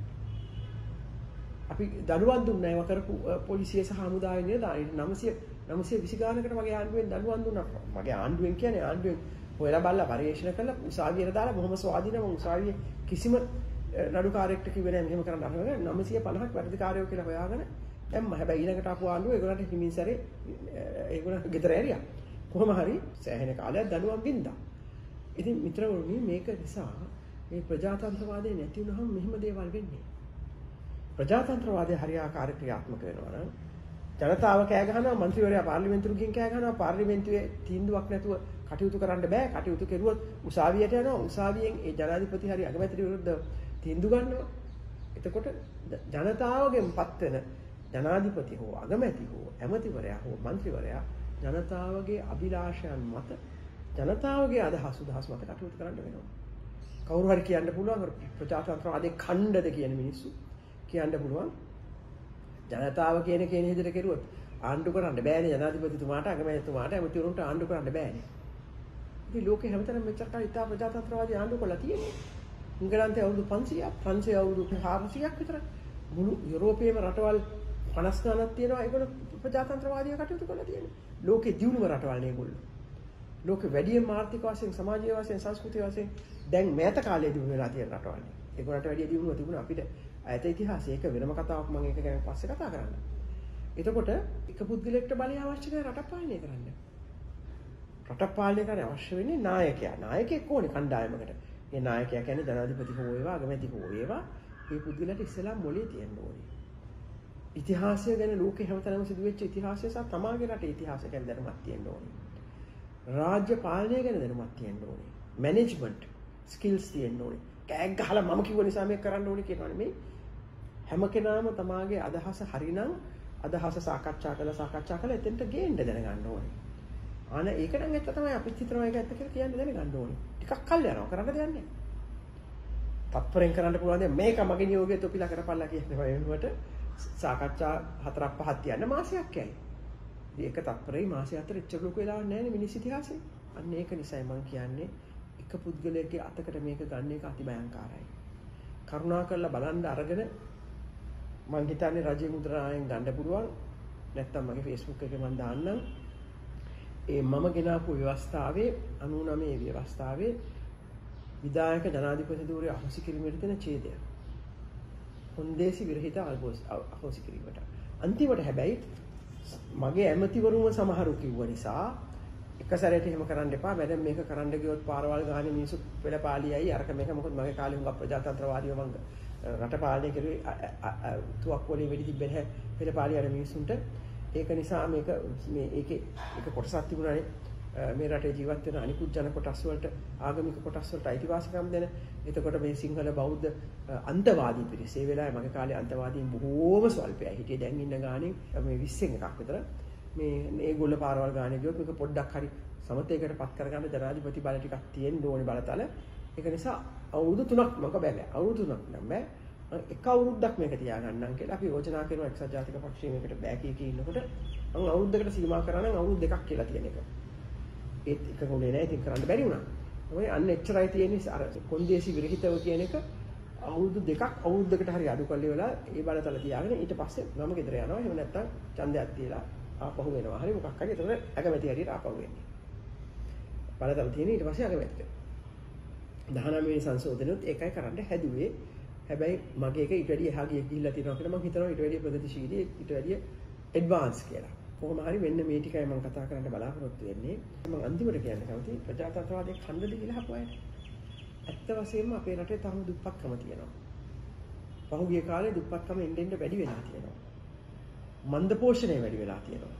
Speaker 1: අපි දඩුවම් දුන්නා ඒව කරපු පොලිසිය සහ හමුදාවේ නිලධාරීන් 920 ගානකට මගේ ආණ්ඩුවෙන් දඩුවම් දුන්නා. මගේ ආණ්ඩුවෙන් කියන්නේ ආණ්ඩුවෙන් හොයලා බලලා පරිශීලනය කරලා උසාවියට දාලා බොහොම ස්වාධීනව උසාවියේ කිසිම නඩුකාරයෙක්ට කිව්වේ නැහැ මෙහෙම කරන්න අරගෙන 950ක් වැඩිකාරයෝ කියලා හොයාගෙන දැම්ම. හැබැයි ඊළඟට ආපු ආණ්ඩුව ඒගොල්ලන්ට හිමින් සැරේ ඒගොල්ලන් ගෙදර ඇරියා. කොහොම හරි සෑහෙන කාලයක් දඩුවම් බින්දා. ඉතින් මිත්‍රවරුනි මේක නිසා මේ ප්‍රජාතන්ත්‍රවාදය නැති වුනහම මෙහෙම දේවල් වෙන්නේ. ප්‍රජාතන්ත්‍රවාදය හරියාකාර ක්‍රියාත්මක වෙනවා නම් ජනතාව කෑ ගහනවා, മന്ത്രിවරයා පාර්ලිමේන්තුවට ගිහින් කෑ ගහනවා, පාර්ලිමේන්තුවේ තීන්දුවක් නැතුව කටයුතු කරන්න බෑ. කටයුතු කෙරුවොත් උසාවියට යනවා. උසාවියෙන් ඒ ජනාධිපති හරි අගමැතිට විරුද්ධව තීන්දුව ගන්නවා. එතකොට ජනතාවගෙන් පත් වෙන ජනාධිපති හෝ අගමැති හෝ ඇමතිවරයා හෝ മന്ത്രിවරයා ජනතාවගේ අභිලාෂයන් මත ජනතාවගේ අදහස් මත කටයුතු කරන්න වෙනවා. කවුරු හරි කියන්න පුළුවන් ප්‍රජාතන්ත්‍රවාදයේ ඛණ්ඩද කියන මිනිස්සු කියන්න පුළුවන් ජනතාව කියන විදිහට කෙරුවොත් ආණ්ඩු කරන්න බෑනේ ජනාධිපතිතුමාට අගමැතිතුමාට ඇමතිවරුන්ට ආණ්ඩු කරන්න බෑනේ. ඉතින් ලෝකේ හැමතැනම මෙච්චර කාලෙ ඉතා ප්‍රජාතන්ත්‍රවාදී ආණ්ඩු කරලා තියෙන්නේ. ඉංගලන්තයේ අවුරුදු 500ක්, ප්‍රංශයේ අවුරුදු 400ක් විතර මුළු යුරෝපයේම රටවල් 50 ගණනක් තියෙනවා ඒගොල්ලෝ ප්‍රජාතන්ත්‍රවාදීව කටයුතු කරලා තියෙන්නේ. ලෝකේ දියුණුව රටවල් නේ ඒගොල්ලෝ. ලෝකෙ වැඩිම ආර්ථික වශයෙන්, සමාජීය වශයෙන්, සංස්කෘතික වශයෙන් දැන් මෑත කාලේ දියුණු වෙලා තියෙන රටවල්. ඒගොල්ලන්ට වැඩි දියුණුව තිබුණා අපිට. ඈත ඉතිහාසයේ ඒක වෙනම කතාවක් මම ඒක ගැන පස්සේ කතා කරන්න. එතකොට එක පුද්ගලයෙක්ට බලය අවශ්‍ය නැහැ රට පාලනය කරන්න. රට පාලනය කරන්න අවශ්‍ය වෙන්නේ නායකයා. නායකයෙක් ඕනේ කණ්ඩායමකට. මේ නායකයා කියන්නේ ජනාධිපති හෝ වේවා, අගමැති හෝ වේවා. මේ පුද්ගලයාට ඉස්සෙල්ලා මොලේ තියෙන්න ඕනේ. ඉතිහාසය ගැන ලෝකේ හැමතැනම සිදුවෙච්ච ඉතිහාසය සහ තමාගේ රටේ ඉතිහාසය ගැන දැනුමක් තියෙන්න ඕනේ. රාජ්‍ය පාලනය ගැන දැනුමක් තියෙන්න ඕනේ. මැනේජ්මන්ට් ස්කිල්ස් තියෙන්න ඕනේ. කෑග් ගහලා මම කිව්ව නිසා මේක කරන්න ඕනේ කියනවනේ මේ හැම කෙනාම තමාගේ අදහස හරිනම් අදහස සාකච්ඡා කළා එතෙන්ට ගේන්න දැනගන්න ඕනේ. අන ඒක නම් ඇත්ත තමයි අපිත් හිතනවා ඒක ඇත්ත කියලා කියන්න දැනගන්න ඕනේ. ටිකක් කල් යනවා කරන්න දෙයක් නැහැ. තත්පරෙන් කරන්න පුළුවන් දේ මේක මගේ නියෝගය තොපිලා කරපල්ලා කියනවා වෙනුවට සාකච්ඡා 4-5 තියන්න මාසයක් යයි. ඒක තත්පරේ මාසය අතර එච්චර ලොකු වෙලාවක් නැහැ නේ මිනිස් ඉතිහාසයේ. අන්න ඒක නිසායි මම කියන්නේ එක පුද්ගලයෙක්ගේ අතකට මේක ගන්න එක අති භයංකාරයි. කරුණාකරලා බලන්න අරගෙන මම හිතන්නේ රජයේ මුද්‍රායෙන් ගන්න පුළුවන්. නැත්තම් මගේ Facebook එකේ මම දාන්නම්. ඒ මම ගෙනාපු ව්‍යවස්ථාවේ 99 ව්‍යවස්ථාවේ විධායක ජනාධිපති ධූරය අහෝසි කිරීමට තියෙන ඡේදය. කොන්දේසි විරහිත අහෝසි කිරීමට. අන්තිමට හැබැයි මගේ ඇමතිවරුම සමහරු කිව්ව නිසා එක සැරේට එහෙම කරන්න එපා. මැඩම් මේක කරන්න ගියොත් පාරවල් ගානේ මිනිස්සු පෙළපාලියයි අරක මේක මොකද මගේ කාලේ හුඟක් ප්‍රජාතන්ත්‍රවාදීව මම රට පාලනය කරුවේ තුවක් වලින් වෙඩි තිබ්බේ නැහැ පෙළපාලිය අර මිනිස්සුන්ට. ඒක නිසා මේක මේ ඒකේ එක කොටසක් තිබුණානේ මේ රටේ ජීවත් වෙන අනිකුත් ජන කොටස් වලට ආගමික කොටස් වලට අයිතිවාසිකම් දෙන. එතකොට මේ සිංහල බෞද්ධ අන්තවාදී පිරිස ඒ වෙලාවේ මගේ කාලේ අන්තවාදීන් බොහෝම ස්වල්පයි හිටියේ. දැන් ඉන්න ගානේ මේ 20න් එකක් විතර මේ ඒගොල්ල පාරවල් ගානේ ගියොත් මේක පොඩ්ඩක් හරි සමතේකට පත් කරගන්න ජනාධිපති බල ටිකක් තියෙන්න ඕනේ බලතල. ඒක නිසා අවුරුදු 3ක් මම බෑ අවුරුදු 3ක් නම් බෑ එක අවුරුද්දක් මේක තියාගන්නම් කියලා අපි යෝජනා කරනවා එක්සත් ජාතික පක්ෂයේ මේකට බෑ කී ඉන්නකොට මම අවුරුද්දකට සීමා කරා නම් අවුරුදු 2ක් කියලා තියෙන එක. ඒත් එක ගොනේ නෑ ඉතින් කරන්න බැරි වුණා. ඔය අන්න එච්චරයි තියෙන්නේ අර කොන්දේසි විරහිතව කියන එක අවුරුදු 2ක් අවුරුද්දකට හරි අඩු කල්ලි වෙලා ඒ බලතල තියාගෙන ඊට පස්සේ මම ගෙදර යනවා. එහෙම නැත්නම් ඡන්දයක් තියලා ආපහු වෙනවා. හරි මොකක් හරි එතකොට අගමැති හරියට ආපහු වෙන්නේ. බලතල තියෙන ඊට පස්සේ අගමැතිට 19 වෙනි සංශෝධනෙත් ඒකයි කරන්න හැදුවේ. හැබැයි මගේ එක ඊට වැඩිය එහා ගිහිල්ලා තියෙනවා කියලා මම හිතනවා ඊට වැඩිය ප්‍රගතිශීලී ඊට වැඩිය ඇඩ්වාන්ස් කියලා. කොහොම හරි මෙන්න මේ ටිකයි මම කතා කරන්න බලාපොරොත්තු වෙන්නේ. මම අන්තිමට කියන්න කැමතියි ප්‍රජාතන්ත්‍රවාදයේ ඛණ්ඩද කියලා හපුවාට. ඇත්ත වශයෙන්ම අපේ රටේ තාම දුප්පත්කම තියෙනවා. පහුගිය කාලේ දුප්පත්කම එන්න වැඩි වෙලා තියෙනවා. මන්ද පෝෂණය වැඩි වෙලා තියෙනවා.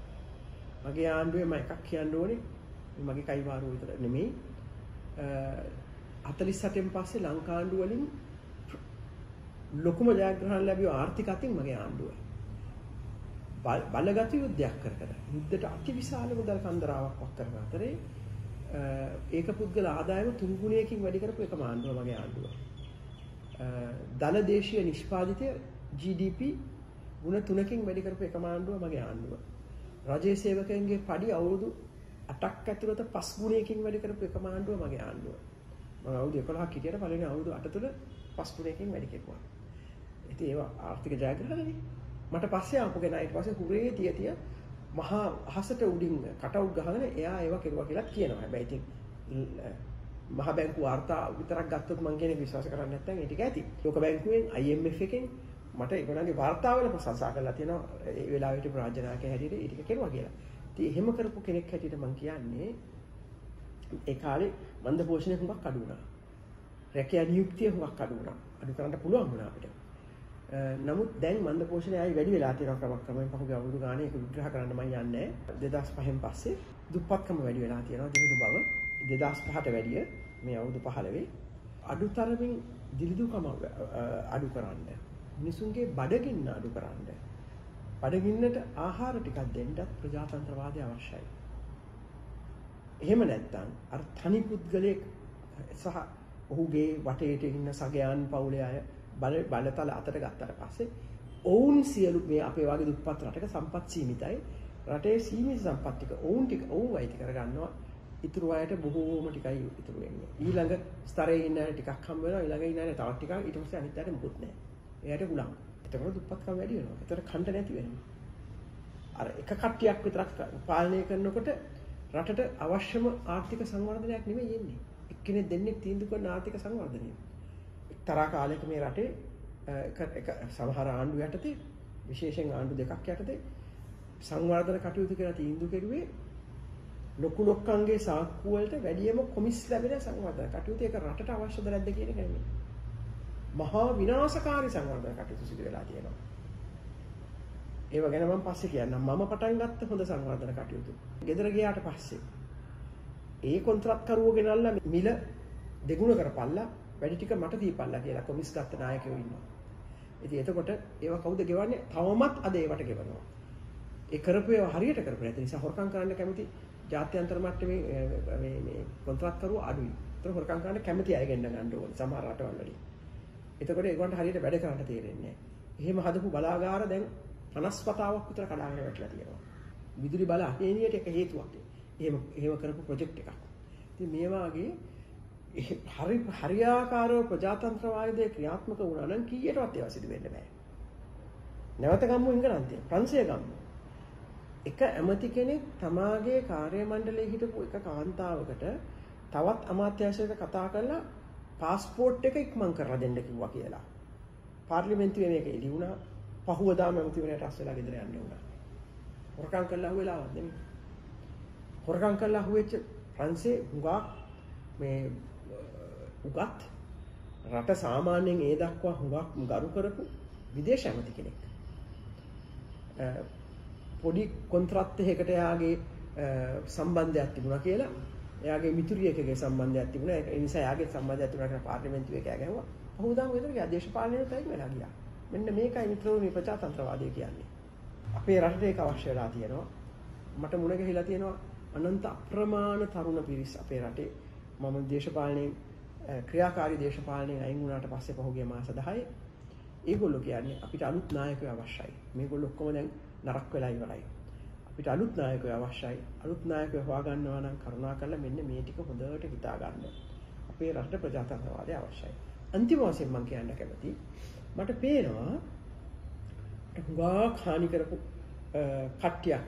Speaker 1: මගේ ආණ්ඩුවේ මම එකක් කියන්න ඕනේ. මගේ කයිවාරුව විතර නෙමෙයි. 48න් පස්සේ ලංකාණ්ඩුව වලින් ලොකුම ජයග්‍රහණ ලැබිය ආර්ථික අතින් මගේ ආණ්ඩුව. බලගත් යුද්ධයක් කර යුද්ධයට අතිවිශාල මුදල් කන්දරාවක් වක් කරන අතරේ ඒක පුද්ගල ආදායම 3 ගුණයකින් වැඩි කරපු එකම ආණ්ඩුව මගේ ආණ්ඩුව. දල දේශීය නිෂ්පාදිතය GDP ගුණ 3කින් වැඩි කරපු එකම ආණ්ඩුව මගේ ආණ්ඩුව. රජයේ සේවකයන්ගේ පඩි අවුරුදු 8ක් ඇතුළත 5 ගුණයකින් වැඩි කරපු එකම ආණ්ඩුව මගේ ආණ්ඩුව. මම අවුරුදු 11ක් හිටියට පළවෙනි අවුරුදු 8 තුළ 5 ගුණයකින් වැඩි කෙරුවා. ඉතින් ඒවා ආර්ථික ජයග්‍රහණනේ. මට පස්සේ ආපු කෙනා ඊට පස්සේ හුරේ තිය මහා අහසට උඩින් කටවුට් ගහගෙන එයා ඒවා කෙරුවා කියලා කියනවා. හැබැයි ඉතින් මහ බැංකු වාර්තා විතරක් ගත්තොත් මම කියන්නේ විශ්වාස කරන්නේ නැත්නම් ඒ ටික ඇති. ලෝක බැංකුවෙන් IMF එකෙන් මට ඒගොල්ලන්ගේ වාර්තාවල ප්‍රශංසා කරලා තියෙනවා ඒ වෙලාවේ හිටපු රාජ්‍ය නායකයා හැටියට ඒ ටික කෙරුවා කියලා. ඉතින් එහෙම කරපු කෙනෙක් හැටියට මම කියන්නේ ඒ කාලේ මන්ද පෝෂණය හුඟක් අඩු වුණා. රැකියා නියුක්තිය හුඟක් අඩු වුණා. අඩු කරන්න පුළුවන් වුණා අපිට. නමුත් දැන් මන්ද පෝෂණය ආයි වැඩි වෙලා තියෙනවා ක්‍රමයෙන් පහුගිය අවුරුදු ගානේ ඒක විග්‍රහ කරන්න මම යන්නේ 2005න් පස්සේ දුප්පත්කම වැඩි වෙලා තියෙනවා දිනුදු බව 2005ට වැඩිය මේ අවුරුදු 15 අඩුතරමින් දිලිදුකම අඩු කරන්න මිනිසුන්ගේ බඩගින්න අඩු කරන්න බඩගින්නට ආහාර ටිකක් දෙන්නත් ප්‍රජාතන්ත්‍රවාදය අවශ්‍යයි. එහෙම නැත්නම් අර තනි පුද්ගලයෙක් සහ ඔහුගේ වටේට ඉන්න සගයන් පවුලේ අය බලතල අතට ගත්තට පස්සේ ඔවුන් සියලු මේ අපේ වගේ දුප්පත් රටක සම්පත් සීමිතයි. රටේ සීමිත සම්පත් ටික ඔවුන් අයිති කරගන්නවා. ඉතුරු අයට බොහෝම ටිකයි ඉතුරු වෙන්නේ. ඊළඟ ස්තරයේ ඉන්න අය ටිකක් හම්බ වෙනවා. ඊළඟ ඉන්න අය තවත් ටිකක් ඊට පස්සේ අනිත් අයට මොකුත් නැහැ. එයාට හුලං. එතකොට දුප්පත්කම වැඩි වෙනවා. එතකොට කණ්ඩ නැති වෙනවා. අර එක කට්ටියක් විතරක් පාලනය කරනකොට රටට අවශ්‍යම ආර්ථික සංවර්ධනයක් නෙමෙයි එන්නේ. එක්කෙනෙක් දෙන්නෙක් තීන්දුව කරන ආර්ථික සංවර්ධනය. එක්තරා කාලයක මේ රටේ එක සමහර ආණ්ඩු යටතේ විශේෂයෙන් ආණ්ඩු දෙකක් යටතේ සංවර්ධන කටයුතු කරලා තීන්දුව කෙරුවේ ලොකු ලොක්කන්ගේ සාක්කු වලට වැඩියම කොමිස් ලැබෙන සංවර්ධන කටයුතු ඒක රටට අවශ්‍යද නැද්ද කියන එක නෙමෙයි. මහා විනාශකාරී සංවර්ධන කටයුතු සිදු වෙලා තියෙනවා. ඒව ගැන මම පස්සේ කියන්නම්. මම පටන් ගත්ත හොඳ සංවර්ධන කටයුතු. ගෙදර ගියාට පස්සේ ඒ කොන්ත්‍රාත්කරුවෝ ගෙනල්ලා මිල දෙගුණ කරපල්ලා වැඩි ටික මට දීපල්ලා කියලා කොමිස් ගත්ත නායකයෝ ඉන්නවා. ඉතින් එතකොට ඒව කවුද ගෙවන්නේ? තවමත් අද ඒවට ගෙවනවා. ඒ කරපු ඒවා හරියට කරපු නැති නිසා හොරකම් කරන්න කැමති ජාත්‍යන්තර මට්ටමේ මේ කොන්ත්‍රාත්කරුවෝ අඩුයි. ඒතර හොරකම් කරන්න කැමති අය ගෙන්න ගන්න ඕනේ සමහර රටවල් වලින්. එතකොට ඒගොල්ලන්ට හරියට වැඩ කරන්න තේරෙන්නේ නැහැ. එහෙම හදපු බලාගාර දැන් 50 වතාවක් විතර කඩාගෙන වැටලා තියෙනවා. විදුලි බල අහේනියට එක හේතුවක්. එහෙම කරපු ප්‍රොජෙක්ට් එකක්. ඉතින් මේ වාගේ හරියාකාරව ප්‍රජාතන්ත්‍රවාදයේ ක්‍රියාත්මක වුණා නම් කීයටවත් ඒවා සිදු වෙන්න බෑ. නැවත ගම්මු ඉංගලන්තේ ප්‍රංශය ගම්මු. එක ඇමති කෙනෙක් තමාගේ කාර්ය මණ්ඩලයේ හිටපු එක කාන්තාවකට තවත් අමාත්‍යාංශයකට කතා කරලා පාස්පෝර්ට් එක ඉක්මන් කරලා දෙන්න කිව්වා කියලා. පාර්ලිමේන්තුවේ මේක එළි වුණා. පහුවදාම ඇමතිවරයාට රැස් වෙලා ගෙදර යන්න වුණා. හොරකම් කළා අහුවෙලාවත් නෙමෙයි. හොරකම් කළා අහුවෙච්ච ප්‍රංශේ හුඟා මේ උගත් රට සාමාන්‍යයෙන් ඒ දක්වා හුඟක් ගරු කරපු විදේශ ඇමති කෙනෙක්. පොඩි කොන්ත්‍රාත්යකට එයාගේ සම්බන්ධයක් තිබුණා කියලා එයාගේ මිතුරියකගේ සම්බන්ධයක් තිබුණා. ඒ නිසා එයාගේ සම්බන්ධයක් තිබුණා කියලා පාර්ලිමේන්තුවේ කෑ ගැහුවා. පහුවදාම ගෙදර ගියා දේශපාලනයට තයින් වෙලා ගියා. මෙන්න මේකයි මිත්‍රෝ මේ ප්‍රජාතන්ත්‍රවාදය කියන්නේ. අපේ රටේ ඒක අවශ්‍ය වෙලා තියෙනවා. මට මුණ ගැහිලා තියෙනවා අනන්ත අප්‍රමාණ තරුණ පිරිස් අපේ රටේ. මම දේශපාලනයේ ක්‍රියාකාරී දේශපාලනයෙන් අයින් වුණාට පස්සේ පහුගිය මාස 10 ඒගොල්ලෝ කියන්නේ අපිට අලුත් නායකයෝ අවශ්‍යයි. මේගොල්ලෝ ඔක්කොම දැන් නරක වෙලා ඉවරයි. අපිට අලුත් නායකයෝ අවශ්‍යයි. අලුත් නායකයෝ හොයාගන්නවා නම් කරුණාකරලා මෙන්න මේ ටික හොඳට හිතා ගන්න. අපේ රටට ප්‍රජාතන්ත්‍රවාදය අවශ්‍යයි. අන්තිම වශයෙන් මම කියන්න කැමති මට පේනවා හුඟක් හානි කරපු කට්ටියක්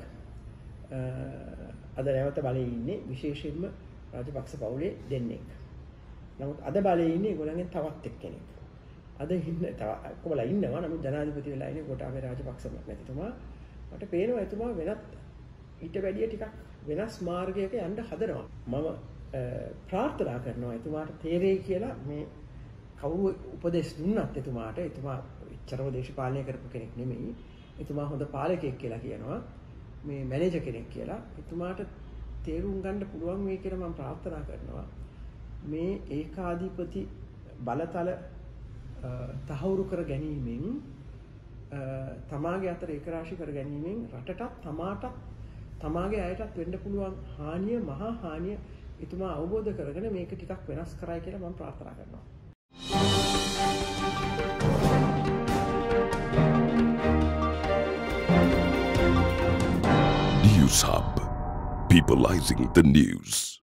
Speaker 1: අද නැවත බලයේ ඉන්නේ විශේෂයෙන්ම රාජපක්ෂ පවුලේ දෙන්නෙක්. නමුත් අද බලයේ ඉන්නේ ඒගොල්ලන්ගෙන් තවත් එක්කෙනෙක්. අද ඉන්න තව කොහොමලා ඉන්නවා. නමුත් ජනාධිපති වෙලා ඉන්නේ ගෝඨාභය රාජපක්ෂ මැතිතුමා. මට පේනවා එතුමා වෙනත් ඊට වැඩිය ටිකක් වෙනස් මාර්ගයක යන්න හදනවා. මම ප්‍රාර්ථනා කරනවා එතුමාට තේරෙයි කියලා. මේ කවුරු උපදෙස් දුන්නත් එතුමාට එතුමා ඉච්ඡරව දේශපාලනය කරපු කෙනෙක් නෙමෙයි. එතුමා හොඳ පාලකයෙක් කියලා කියනවා. මේ මැනේජර් කෙනෙක් කියලා. එතුමාට තේරුම් ගන්න පුළුවන් වෙයි කියලා මම ප්‍රාර්ථනා කරනවා. මේ ඒකාධිපති බලතල තහවුරු කර ගැනීමෙන් තමාගේ අතර ඒකරාශී කර ගැනීමෙන් රටටත් තමාටත් තමාගේ අයටත් වෙන්න පුළුවන් හානිය මහා හානිය එතුමා අවබෝධ කරගෙන මේක ටිකක් වෙනස් කරයි කියලා මම ප්‍රාර්ථනා කරනවා.
Speaker 2: News Hub, peopleizing the news.